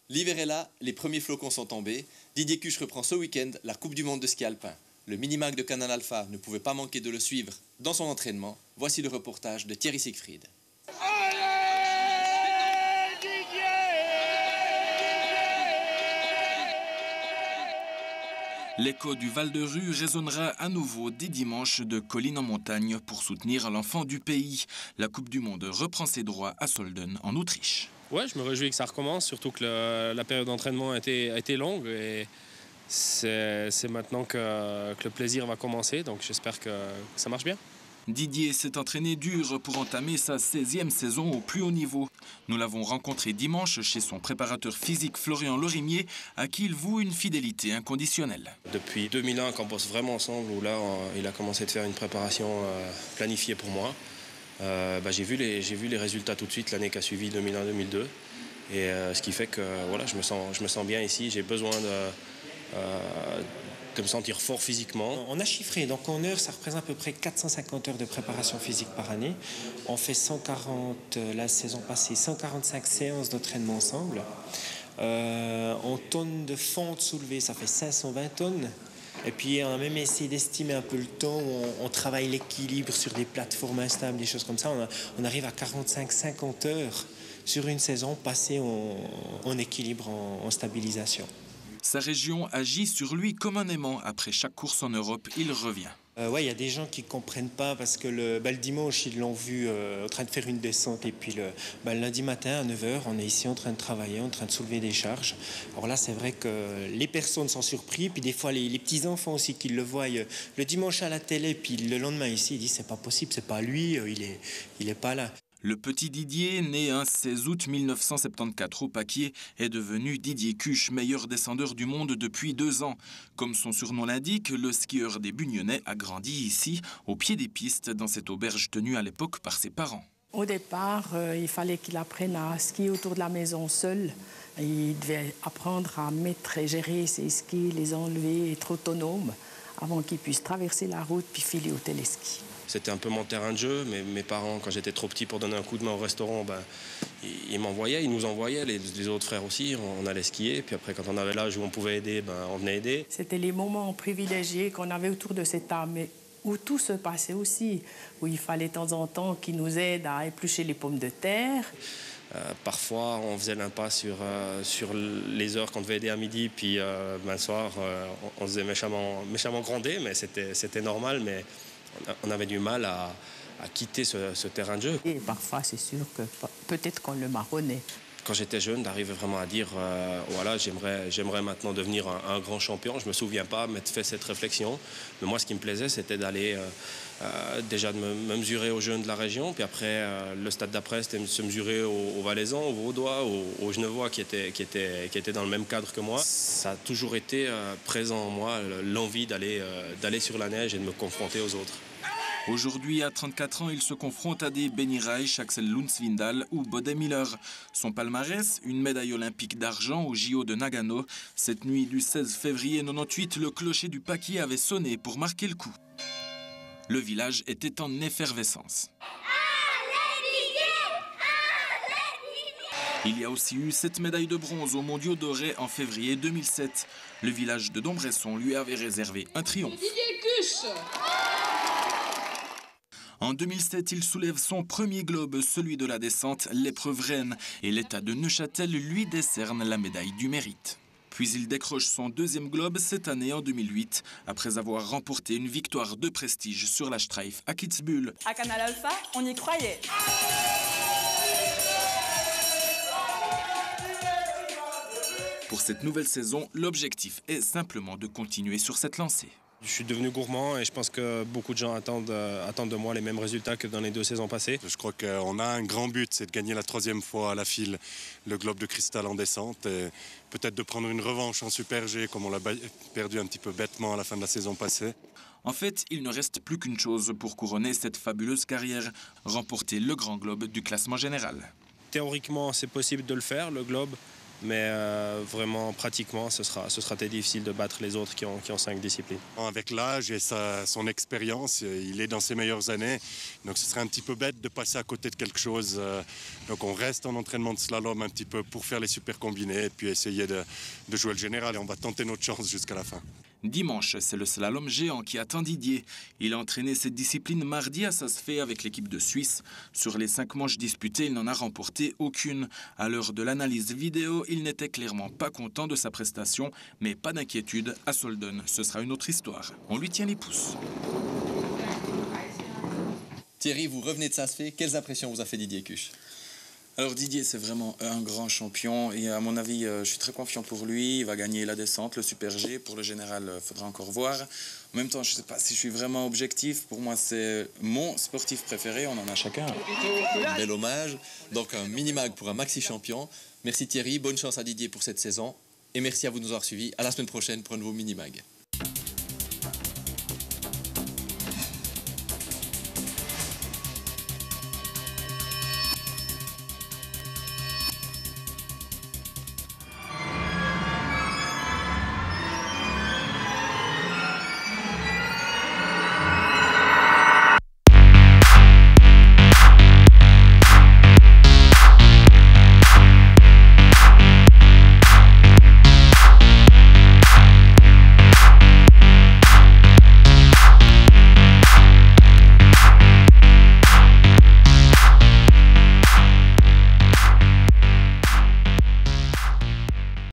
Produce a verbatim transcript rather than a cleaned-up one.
L'hiver est là, les premiers flocons sont tombés. Didier Cuche reprend ce week-end la Coupe du Monde de ski alpin. Le Minimac de Canal Alpha ne pouvait pas manquer de le suivre dans son entraînement. Voici le reportage de Thierry Siegfried. L'écho du Val-de-Rue résonnera à nouveau dès dimanche de colline en montagne pour soutenir l'enfant du pays. La Coupe du Monde reprend ses droits à Solden, en Autriche. Ouais, je me réjouis que ça recommence, surtout que le, la période d'entraînement a été, a été longue et c'est maintenant que, que le plaisir va commencer, donc j'espère que, que ça marche bien. Didier s'est entraîné dur pour entamer sa seizième saison au plus haut niveau. Nous l'avons rencontré dimanche chez son préparateur physique Florian Lorimier, à qui il voue une fidélité inconditionnelle. Depuis deux mille un qu'on bosse vraiment ensemble, où là il a commencé de faire une préparation euh, planifiée pour moi. Euh, bah, j'ai vu les, j'ai vu les résultats tout de suite l'année qui a suivi deux mille un deux mille deux. Et euh, ce qui fait que voilà, je me sens, je me sens bien ici. J'ai besoin de, euh, de me sentir fort physiquement. On a chiffré, donc en heures, ça représente à peu près quatre cent cinquante heures de préparation physique par année. On fait cent quarante, la saison passée, cent quarante-cinq séances d'entraînement ensemble. Euh, en tonnes de fente soulevée, ça fait cinq cent vingt tonnes. Et puis on a même essayé d'estimer un peu le temps, on, on travaille l'équilibre sur des plateformes instables, des choses comme ça. On, a, on arrive à quarante-cinq à cinquante heures sur une saison passée en, en équilibre, en, en stabilisation. Sa région agit sur lui comme un aimant. Après chaque course en Europe, il revient. Euh, ouais, il y a des gens qui ne comprennent pas parce que le, bah, le dimanche, ils l'ont vu euh, en train de faire une descente. Et puis le, bah, le lundi matin à neuf heures, on est ici en train de travailler, en train de soulever des charges. Alors là, c'est vrai que les personnes sont surprises. Puis des fois, les, les petits-enfants aussi qui le voient euh, le dimanche à la télé. Puis le lendemain ici, ils disent c'est pas possible, c'est pas lui, euh, il est, il est pas là. Le petit Didier, né un seize août mille neuf cent soixante-quatorze au Paquier, est devenu Didier Cuche, meilleur descendeur du monde depuis deux ans. Comme son surnom l'indique, le skieur des Bugnonnais a grandi ici, au pied des pistes, dans cette auberge tenue à l'époque par ses parents. Au départ, euh, il fallait qu'il apprenne à skier autour de la maison seul. Il devait apprendre à mettre et gérer ses skis, les enlever, être autonome, avant qu'il puisse traverser la route puis filer au téléski. C'était un peu mon terrain de jeu, mais mes parents, quand j'étais trop petit pour donner un coup de main au restaurant, ben, ils, ils m'envoyaient, ils nous envoyaient, les, les autres frères aussi, on, on allait skier. Puis après, quand on avait l'âge où on pouvait aider, ben, on venait aider. C'était les moments privilégiés qu'on avait autour de cette table, mais où tout se passait aussi, où il fallait de temps en temps qu'ils nous aident à éplucher les pommes de terre. Euh, parfois, on faisait l'impasse sur, euh, sur les heures qu'on devait aider à midi, puis euh, ben, le soir, euh, on, on se faisait méchamment, méchamment gronder, mais c'était normal. Mais on avait du mal à, à quitter ce, ce terrain de jeu. Et parfois, c'est sûr que peut-être qu'on le marronnait. Quand j'étais jeune, d'arriver vraiment à dire euh, voilà, j'aimerais j'aimerais maintenant devenir un, un grand champion. Je me souviens pas m'être fait cette réflexion. Mais moi, ce qui me plaisait, c'était d'aller euh, euh, déjà de me, me mesurer aux jeunes de la région. Puis après, euh, le stade d'après, c'était de se mesurer aux, aux Valaisans, aux Vaudois, aux, aux Genevois qui étaient, qui, étaient, qui étaient dans le même cadre que moi. Ça a toujours été euh, présent en moi, l'envie d'aller euh, d'aller sur la neige et de me confronter aux autres. Aujourd'hui, à trente-quatre ans, il se confronte à des Benny Reich, Axel Lundsvindal ou Bode Miller. Son palmarès, une médaille olympique d'argent au J O de Nagano. Cette nuit du seize février quatre-vingt-dix-huit, le clocher du Paquier avait sonné pour marquer le coup. Le village était en effervescence. Il y a aussi eu cette médaille de bronze aux Mondiaux dorés en février deux mille sept. Le village de Dombresson lui avait réservé un triomphe. En deux mille sept, il soulève son premier globe, celui de la descente, l'épreuve reine, et l'État de Neuchâtel lui décerne la médaille du mérite. Puis il décroche son deuxième globe cette année en deux mille huit, après avoir remporté une victoire de prestige sur la Streif à Kitzbühel. À Canal Alpha, on y croyait. Pour cette nouvelle saison, l'objectif est simplement de continuer sur cette lancée. Je suis devenu gourmand et je pense que beaucoup de gens attendent, euh, attendent de moi les mêmes résultats que dans les deux saisons passées. Je crois qu'on a un grand but, c'est de gagner la troisième fois à la file le globe de cristal en descente et peut-être de prendre une revanche en Super G comme on l'a perdu un petit peu bêtement à la fin de la saison passée. En fait, il ne reste plus qu'une chose pour couronner cette fabuleuse carrière, remporter le grand globe du classement général. Théoriquement, c'est possible de le faire, le globe. mais euh, vraiment, pratiquement, ce sera, ce sera très difficile de battre les autres qui ont, qui ont cinq disciplines. Avec l'âge et sa, son expérience, il est dans ses meilleures années. Donc ce serait un petit peu bête de passer à côté de quelque chose. Donc on reste en entraînement de slalom un petit peu pour faire les super combinés et puis essayer de, de jouer le général. Et on va tenter notre chance jusqu'à la fin. Dimanche, c'est le slalom géant qui attend Didier. Il a entraîné cette discipline mardi à Saas-Fee avec l'équipe de Suisse. Sur les cinq manches disputées, il n'en a remporté aucune. À l'heure de l'analyse vidéo, il n'était clairement pas content de sa prestation, mais pas d'inquiétude, à Solden, ce sera une autre histoire. On lui tient les pouces. Thierry, vous revenez de Saas-Fee. Quelles impressions vous a fait Didier Cuche? Alors Didier, c'est vraiment un grand champion et à mon avis, je suis très confiant pour lui. Il va gagner la descente, le Super G. Pour le général, il faudra encore voir. En même temps, je ne sais pas si je suis vraiment objectif. Pour moi, c'est mon sportif préféré. On en a chacun. Bel hommage. Donc un mini-mag pour un maxi-champion. Merci Thierry, bonne chance à Didier pour cette saison. Et merci à vous de nous avoir suivis. À la semaine prochaine pour un nouveau mini-mag.